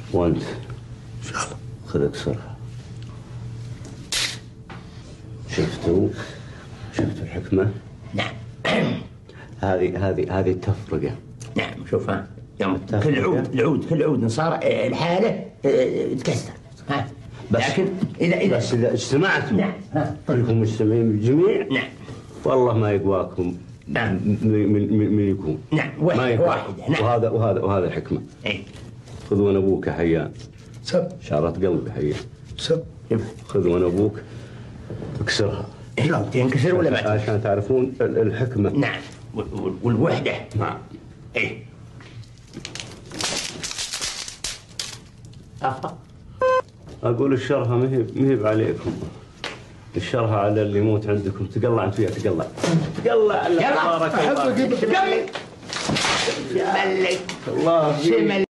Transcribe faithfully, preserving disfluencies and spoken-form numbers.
وانت ان شاء الله. خذ اكسرها. شفتوا؟ شفتوا الحكمة؟ نعم. هذه هذه هذه التفرقة. نعم شوف ها، يوم كل عود العود كل عود صار الحالة تكسر ها. بس لكن إذا إذا بس إذا اجتمعتوا نعم ها كلكم مجتمعين بالجميع نعم والله ما يقواكم. نعم. من من من, من يكون. نعم واحد واحد. نعم. وهذا وهذا وهذا الحكمة. إيه. خذ وانا ابوك يا حيان. سب شعرة قلبي حيان. سب. خذ وانا ابوك اكسرها. لا تنكسر ولا ما تنكسر؟ عشان تعرفون الحكمة. نعم والوحدة. نعم. إيه. اقول الشرها ما هي ما هي عليكم. الشرها على اللي يموت عندكم. تقلع انت وياه. تقلع تقلع. يلا تبارك الله. تقلع. شملك الله. شمل